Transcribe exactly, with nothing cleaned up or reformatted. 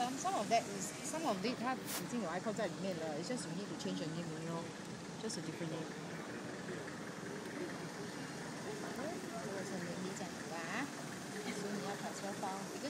some some of that is some of it 它已经有 icon 在里面了 ，it's just you need to change the name, you know, just a different name. 这个是你讲的吧？所以你要跑车方一个。